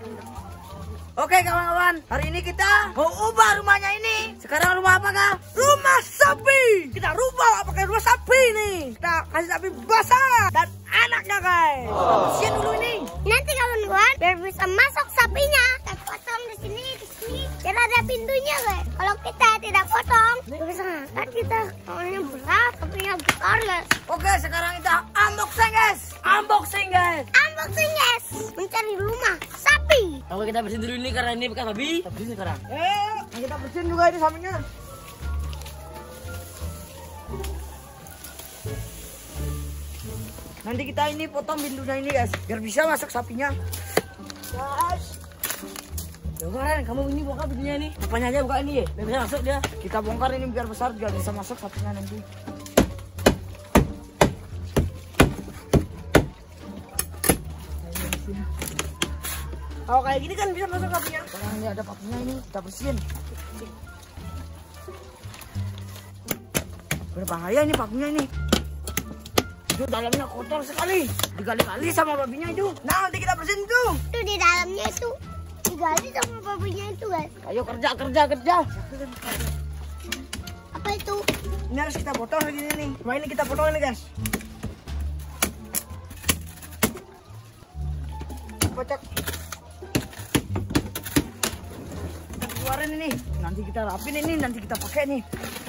Oke kawan-kawan, hari ini kita mau ubah rumahnya ini. Sekarang rumah apa kah? Rumah sapi. Kita rubah pakai rumah sapi nih. Kita kasih sapi basah dan anaknya guys. Kita bersihin dulu ini. Nanti kawan-kawan biar bisa masuk sapinya, kita potong di sini, di sini. Biar ada pintunya guys. Kalau kita tidak potong, bisa ngangkat kita. Soalnya berat, sapinya besar guys. Oke, sekarang kita unboxing guys. Unboxing guys. Unboxing guys, mencari rumah sapi. Kalau kita bersihin dulu ini karena ini bekas babi, kita bersihin sekarang. Kita bersihin juga ini sapinya. Nanti kita ini potong pintunya ini guys, biar bisa masuk sapinya. Guys. Kemarin kamu ini buka pintunya ini. Apanya aja buka ini ya, biar bisa masuk dia. Kita bongkar ini biar besar, biar bisa masuk sapinya nanti. Kalau kayak gini kan bisa masuk sapinya. Sekarang ini ada pakunya ini, kita bersihin. Berbahaya ini pakunya ini. Itu dalamnya kotor sekali, digali-gali sama babinya itu. Nah, nanti kita bersihin tuh. Itu di dalamnya itu digali sama babinya itu guys. Ayo kerja. Apa itu? Ini harus kita potong lagi nih. Cuma ini kita potong ini guys. Kocok. Keluarin ini. Nanti kita rapin ini, nanti kita pakai nih.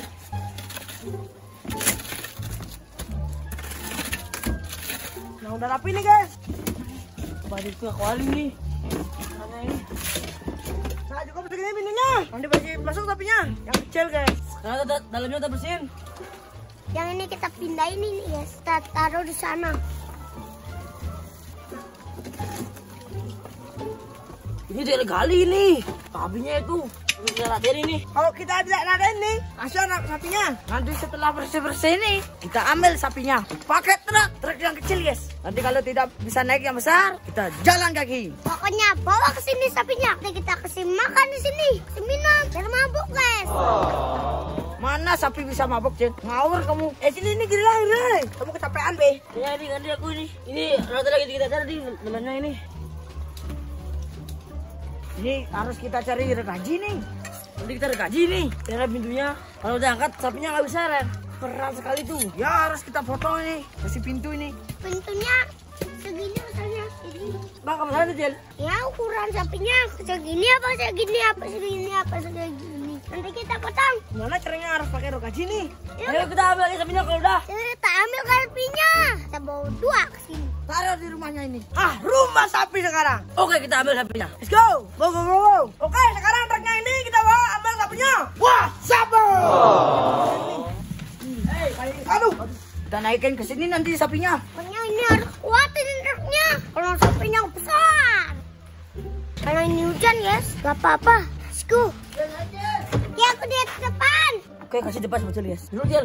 Nah udah rapi nih guys. Baju itu keluarin nih. Mana ini? Nah juga begini pintunya. Nanti pasti masuk sapinya. Yang kecil guys. Sekarang dalamnya kita bersihin. Yang ini kita pindahin ini guys. Kita taruh di sana. Ini digali ini. Babinya itu. Kita latihan ini. Kalau kita tidak ada ini, kasih anak sapinya. Nanti setelah bersih-bersih ini, kita ambil sapinya. Pakai truk yang kecil guys. Nanti kalau tidak bisa naik yang besar, kita jalan kaki. Pokoknya bawa ke sini sapinya. Nanti kita kasih makan di sini, kasih minum, biar mabuk guys. Mana sapi bisa mabuk, Jen? Ngawur kamu. Sini ini gila. Kamu kecapean, Be. Ya ini ganti aku ini. Ini rata lagi kita cari dalamnya ini. Ini harus kita cari rekaji nih. Nanti kita rekaji nih. Cara pintunya. Kalau udah angkat sapinya nggak bisa Ren. Berat sekali tuh. Ya harus kita potong ini. Kasih pintu ini. Pintunya segini misalnya segini. Bang, kamu sana tuh, Jel? Ya ukuran sapinya segini apa segini apa segini apa segini. Nanti kita potong. Gimana caranya harus pakai rekaji nih? Ayo kita ambil lagi sapinya kalau udah. Kita ambil sapinya. Kita bawa 2 ke sini. Taruh di rumahnya ini. Rumah sapi sekarang. Oke, kita ambil sapinya. Let's go. Go. Oke, sekarang truknya ini kita bawa ambil sapinya. Wah, sapi. Aduh. Kita naikin ke sini nanti sapinya. Pokoknya ini harus kuatin truknya. Kalau sapinya besar. Kalau ini hujan guys, gak apa-apa. Let's go. Ya aku di depan. Oke, kasih depan sama Jel, guys. Dulu, Jel.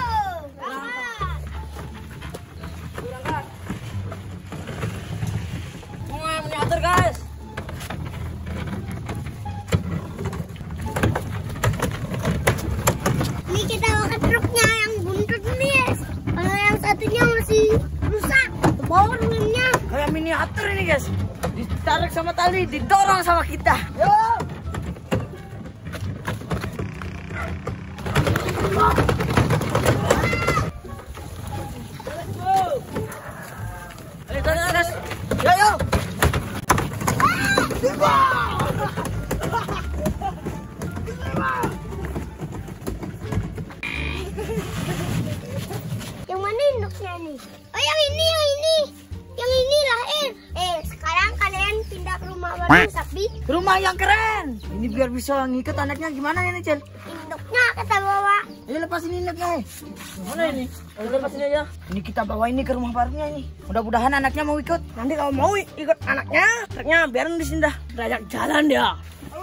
Miniatur, guys. Ini kita bawa ke truknya yang buntut ini guys. Kalau yang satunya masih rusak, bawa remnya. Kayak miniatur ini guys. Ditarik sama tali, didorong sama kita. Yo. Ayo, guys. Yo. Yang mana induknya nih? Oh yang ini. Yang ini lahir. Sekarang kalian pindah ke rumah baru sapi. Rumah yang keren. Ini biar bisa ngikut anaknya gimana ini, Cel? Induknya kita bawa. Ayo lepas ini anaknya. Mana ini? Ayo lepas ini aja. Ini kita bawa ini ke rumah barunya ini. Mudah-mudahan anaknya mau ikut. Nanti kalau mau ikut anaknya, truknya biarin di sini dah. Berajak jalan dia.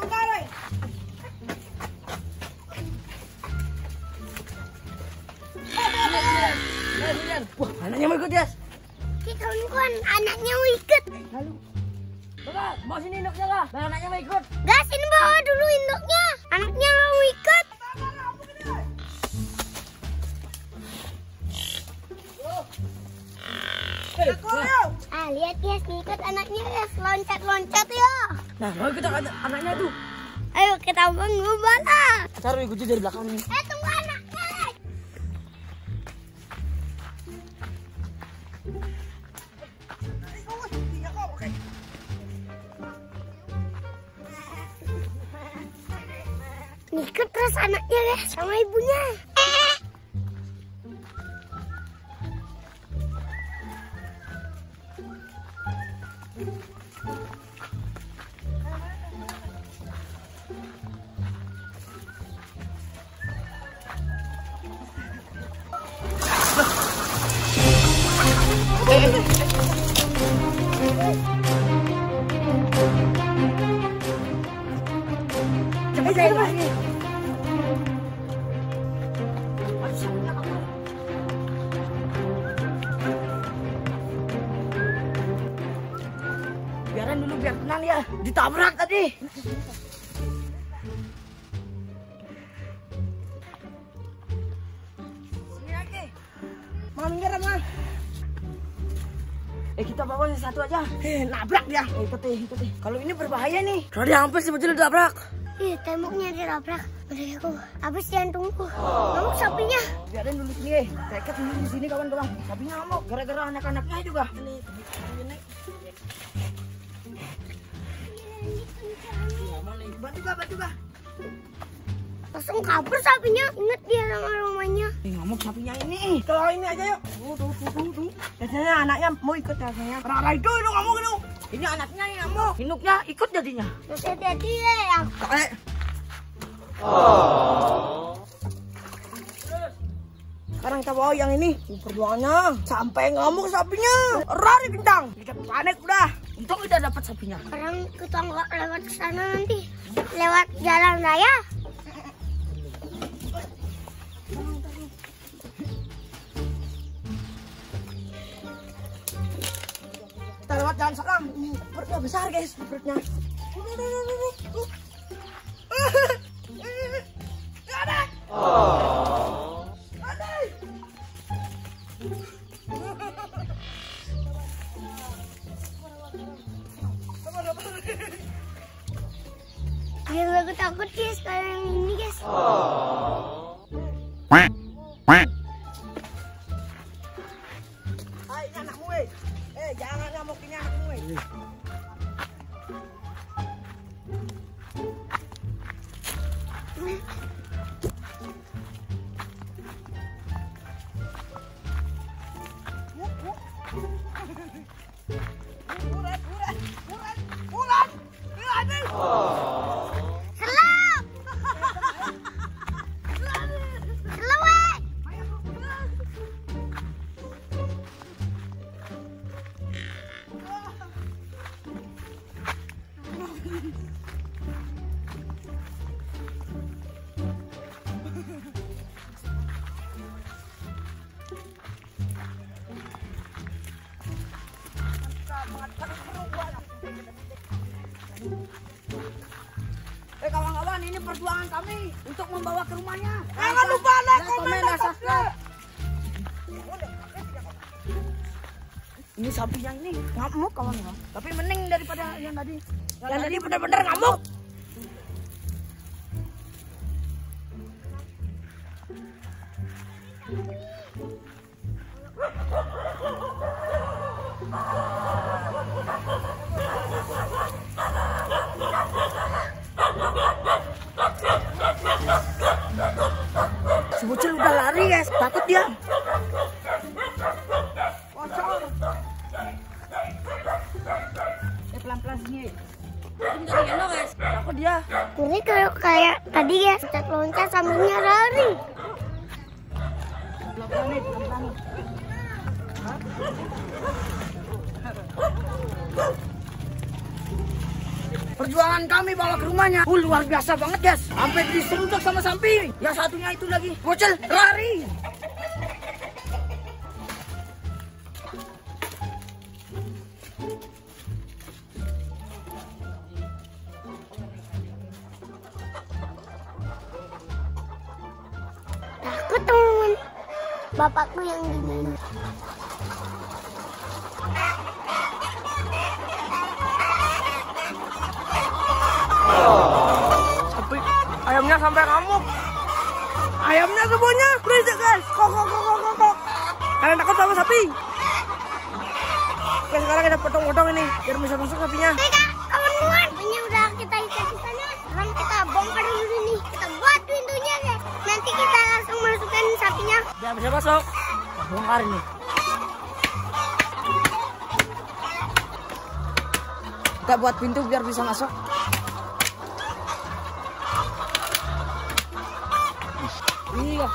Wah, anaknya mau ikut, Jas. Oke kawan-kawan, anaknya mau ikut. Lalu, Coba, bawa sini induknya lah. Biar anaknya mau ikut. Gas, ini bawa dulu induknya. Anaknya mau ikut. Lihat guys, ngikut anaknya guys, loncat-loncat ya. Nah, mau kita ke anaknya tuh. Ayo kita mengubah. Taruh ikuti dari belakang nih. Tunggu anaknya. Ikut terus anaknya ya sama ibunya. Cepat lagi. Biarin dulu biar tenang ya. Ditabrak tadi. Sini lagi. Mau minggir Ma. Kita bawa yang satu aja. Nabrak dia. Ikuti. Kalau ini berbahaya nih. Tadi hampir sebetulnya ditabrak. Ih, temboknya dirabrak. Udah aku habis jantung tunggu. Ngamuk sapinya. Biarin dulu sini. Saya ikat dulu di sini kawan-kawan. Sapinya ngamuk gara-gara anak-anaknya juga. Bantu Kak. Langsung kabur sapinya. Ingat dia sama rumahnya. Ngamuk sapinya ini. Kalau ini aja yuk. Tuh. Biasanya anaknya mau ikut rasanya. Rara itu ngamuk itu. Ini anaknya yang ngamuk. Induknya ikut jadinya. Terus hati-hati ya. Sekarang kita bawa yang ini. Perjuangannya sampai ngamuk sapinya. Rari kencang. Kita panik udah. Untung kita dapat sapinya. Sekarang kita nggak lewat ke sana nanti. Lewat jalan raya. Kita lewat jalan sekarang. Perutnya besar guys. Perutnya. Biar aku takut guys sekarang ini guys. Hai, ini anakmu jangan ngamuk, ini anakmu kawan-kawan, ini perjuangan kami untuk membawa ke rumahnya. Jangan lupa like, komen, dan subscribe. Ini sapinya ini ngamuk kawan-kawan. Tapi mending daripada yang tadi. Yang tadi benar-benar ngamuk. Si bocil udah lari guys, takut dia. Kosong. Pelan-pelan sini. Guys. Takut dia. Ini kayak tadi ya, loncat sambilnya lari. Pelan-pelan. Perjuangan kami bawa ke rumahnya luar biasa banget guys. Sampai diseruduk sama sapi. Yang satunya itu lagi bocil lari. Takut teman-teman. Bapakku yang gini. sampai ngamuk. Ayamnya semuanya berisik guys. Kok. Kalian takut sama sapi? Oke, sekarang kita potong-potong ini biar bisa masuk sapinya. Oke kak, kawan-kawan, sapinya udah kita ikat di sana. Sekarang kita bongkar dulu nih. Kita buat pintunya guys. Nanti kita langsung masukkan sapinya. Biar bisa masuk. Bongkar ini. Kita buat pintu biar bisa masuk. Iya.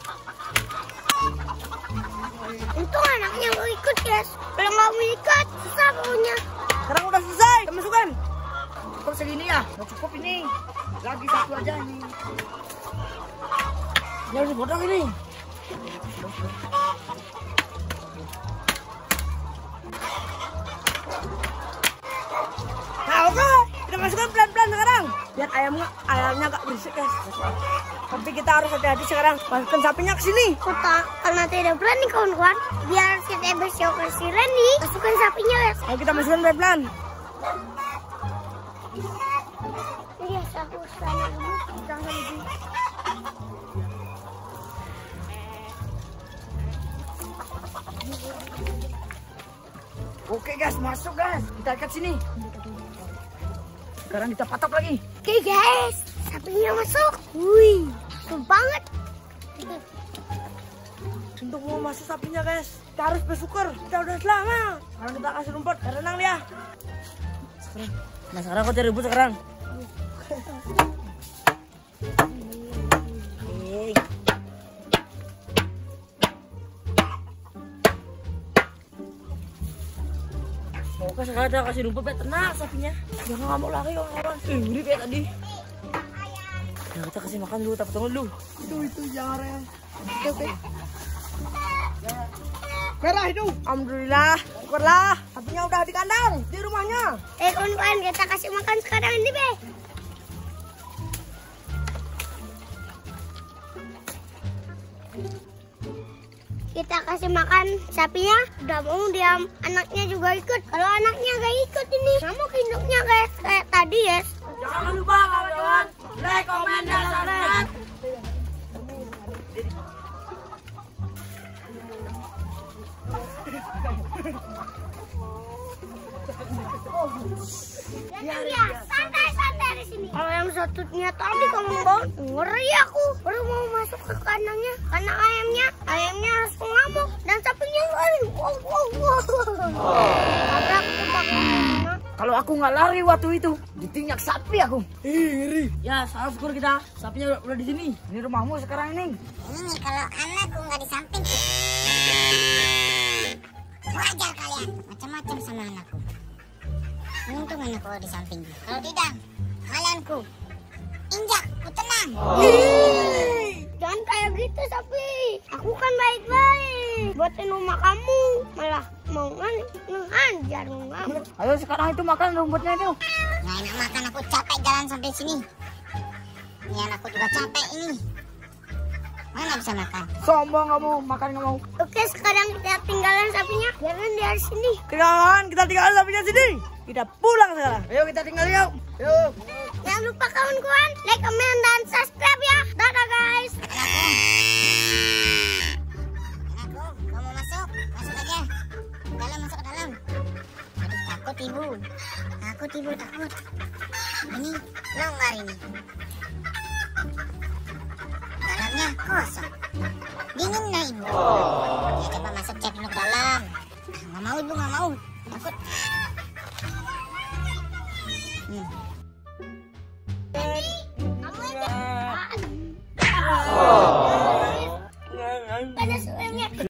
Untung anaknya mau ikut guys. Kalau nggak mau ikut, susah punya. Sekarang udah selesai, kita masukkan. Cukup segini ya, udah cukup ini. Lagi satu aja ini. Dia harus dipotong ini. Nah oke, kita masukkan pelan-pelan sekarang. Biar ayamnya gak berisik guys. Tapi kita harus hati-hati sekarang. Masukkan sapinya ke sini. Karena tidak berani kawan-kawan. Biar kita besok si Randy, masukkan sapinya guys. Ayo kita masukkan pelan-pelan. Iya, aku sana dulu. Jangan lebih. Oke guys, masuk guys. Kita ikat sini. Sekarang kita patok lagi. Oke guys, sapinya masuk. Wih, seru banget. Untuk mau masuk sapinya guys, kita harus bersyukur. Kita udah selamat. Sekarang kita kasih rumput, renang dia. Sekarang kau cari rumput sekarang. Oke, sekarang kita kasih rumput biar tenang sapinya. Jangan ngamuk lagi kawan-kawan. Ngeri kayak tadi. Nah, kita kasih makan dulu, tapi tunggu dulu. Itu jangan ya. Oke. Merah itu. Alhamdulillah. Syukurlah. Sapinya udah di kandang di rumahnya. Kawan-kawan, kita kasih makan sekarang ini be. Kita kasih makan sapinya, udah mau diam. Anaknya juga ikut. Kalau anaknya gak ikut ini, ngamuk induknya guys, kayak tadi ya. Jangan lupa kawan-kawan, like, comment, dan subscribe. Ya, santai-santai di sini. Kalau yang satunya tadi kawan-kawan, ngeri aku. Baru mau masuk ke kandangnya, karena ayamnya harus ngamuk dan sapinya lari. Wow. Tabrak tempat. Kalau aku nggak lari waktu itu, ditinyak sapi aku. Ngeri. Ya, salah syukur kita. Sapinya udah di sini. Ini rumahmu sekarang ini. Ini kalau anakku nggak di samping, wajar kalian macam-macam sama anakku. Untung anakku di samping. Kalau tidak, kalianku injak, ku tenang. Jangan kayak gitu sapi. Aku kan baik-baik. Buatin rumah kamu, malah mau ngehajar kamu. Ayo sekarang itu makan rumputnya itu. Nggak enak makan, aku capek jalan sampai sini. Ini anakku juga capek ini. Mana bisa makan? Sombong kamu, makan nggak mau. Oke, sekarang kita tinggalin sapinya. Biarin dia di sini. Kita tinggalin sapinya sini. Kita pulang sekarang. Ayo kita tinggal yuk. Yuk. Jangan lupa kawan-kawan, like, comment, dan subscribe ya. Dadah guys. Anakku, kamu masuk aja. Masuk ke dalam. Aduh, takut ibu. Takut. Ini longgar ini. Dalamnya kosong. Dingin nggak ibu? Ya, coba masuk cek dulu ke dalam. Nggak mau ibu, nggak mau. Takut.